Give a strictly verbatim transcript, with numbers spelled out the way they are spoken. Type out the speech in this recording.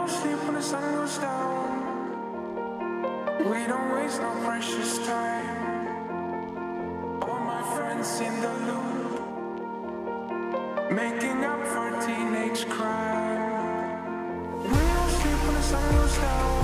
don't sleep when the sun goes down. We don't waste no precious time. All my friends in the loop, making up for teenage crime. We don't sleep when the sun goes down.